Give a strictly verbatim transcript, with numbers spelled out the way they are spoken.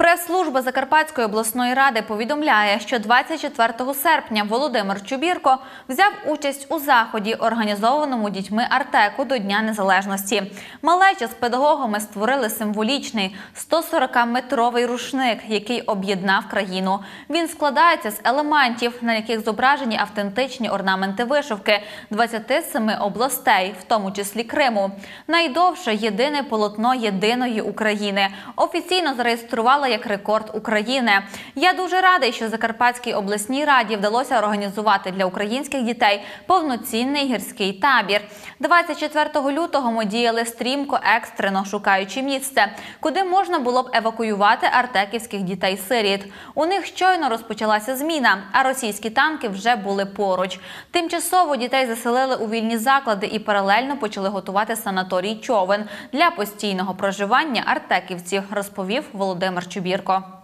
Прес-служба Закарпатської обласної ради повідомляє, що двадцять четвертого серпня Володимир Чубірко взяв участь у заході, організованому дітьми Артеку до Дня Незалежності. Малеча з педагогами створили символічний сто сорокаметровий рушник, який об'єднав країну. Він складається з елементів, на яких зображені автентичні орнаменти вишивки двадцяти семи областей, в тому числі Криму. Найдовше єдине полотно єдиної України. Офіційно зареєструвала як рекорд України. Я дуже радий, що Закарпатській обласній раді вдалося організувати для українських дітей повноцінний гірський табір. двадцять четвертого лютого ми діяли стрімко, екстрено, шукаючи місце, куди можна було б евакуювати артеківських дітей-сиріт. У них щойно розпочалася зміна, а російські танки вже були поруч. Тимчасово дітей заселили у вільні заклади і паралельно почали готувати санаторій «Човен» для постійного проживання артеківців, розповів Володимир Чубірко.